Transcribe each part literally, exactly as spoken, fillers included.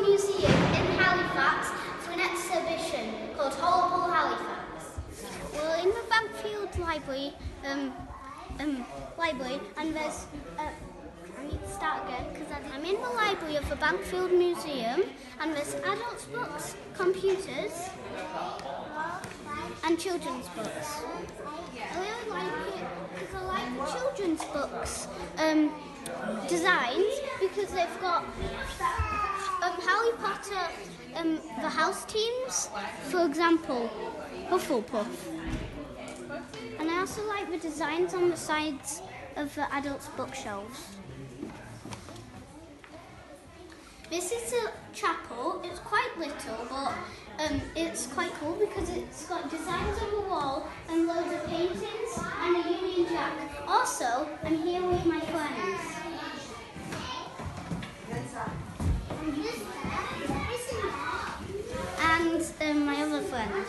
Museum in Halifax for an exhibition called Horrible Halifax. We're in the Bankfield Library, um, um, library, and there's. Uh, I need to start again because I'm in the library of the Bankfield Museum, and there's adults' books, computers, and children's books. I really like it because I like the children's books um, designs because they've got um, Harry Potter, um, the house teams, for example, Hufflepuff. And I also like the designs on the sides of the adults' bookshelves. This is a chapel. It's quite little, but um, it's quite cool because it's got designs on the wall and loads of paintings and a Union Jack. Also, I'm here with my friends. And um, my other friend.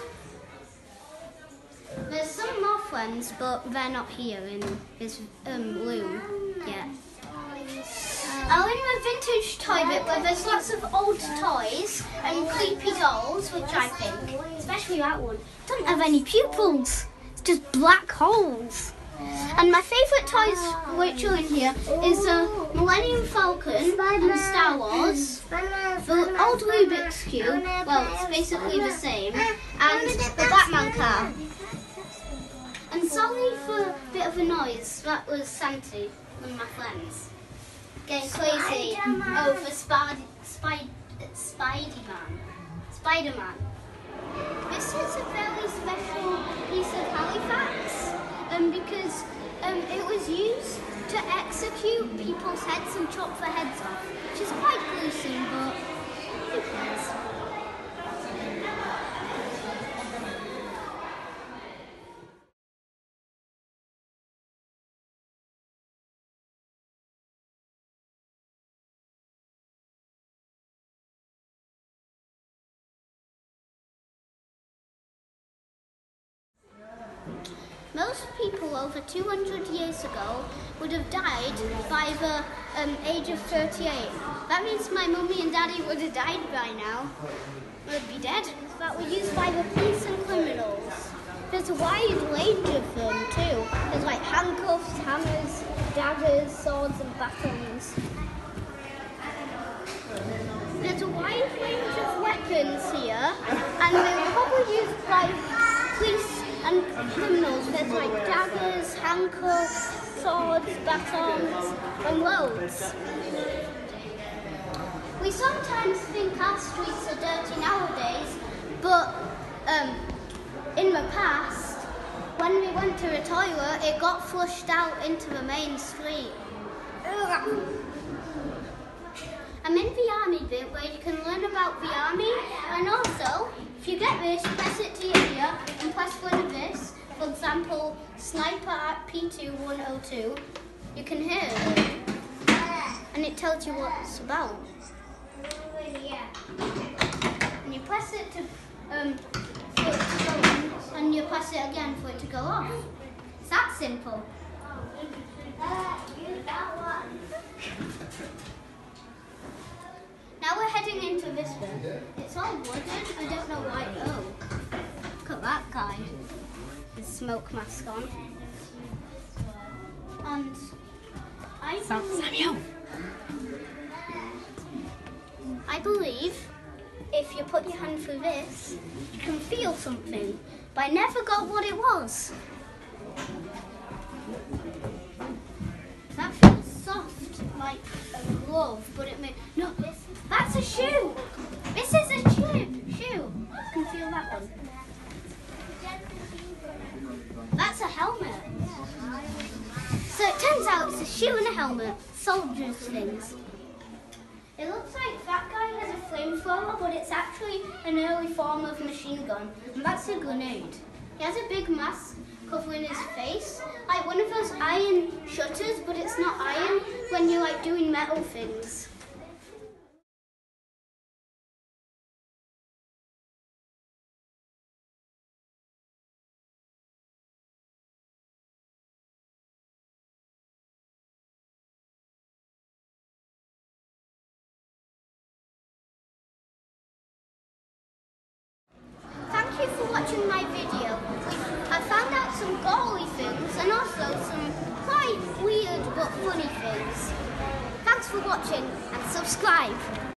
There's some more friends, but they're not here in this um, room yet. I'm in a vintage toy bit where there's lots of old toys and creepy dolls, which I think, especially that one, doesn't have any pupils. It's just black holes. And my favourite toys which are in here is the Millennium Falcon and Star Wars, the old Rubik's Cube, well it's basically the same, and the Batman car. And sorry for a bit of a noise, that was Santi, one of my friends, getting crazy over Spid Spid Spider-Man. Spider-Man. This is a very special piece of Halifax um, because um, it was used to execute people's heads and chop their heads off, which is quite gruesome, but who cares? Most people over two hundred years ago would have died by the um, age of thirty-eight. That means my mummy and daddy would have died by now. Would be dead. That were used by the police and criminals. There's a wide range of them too. There's like handcuffs, hammers, daggers, swords and batons. There's a wide range of weapons here, and they were probably used by police and criminals. There's like daggers, handcuffs, swords, batons, and loads. We sometimes think our streets are dirty nowadays, but um, in the past, when we went to the toilet, it got flushed out into the main street. I'm in the army bit where you can learn about the army, and also, if you get this, press it to your ear and press one of this, for example, Sniper at P two one oh two, you can hear it, and it tells you what it's about. And you press it to, um, for it to go on, and you press it again for it to go off. It's that simple. Now we're heading into this bit. It's all wooden. I don't know why. Oh, look at that guy. His smoke mask on. And I Samuel. I believe if you put your hand through this, you can feel something. But I never got what it was. That feels soft, like a glove, but it may no. That's a shoe. This is a shoe. Shoe. You can feel that one. That's a helmet. So it turns out it's a shoe and a helmet. Soldiers' things. It looks like that guy has a flamethrower, but it's actually an early form of machine gun, and that's a grenade. He has a big mask covering his face, like one of those iron shutters, but it's not iron when you're like doing metal things. funny things. Thanks for watching and subscribe.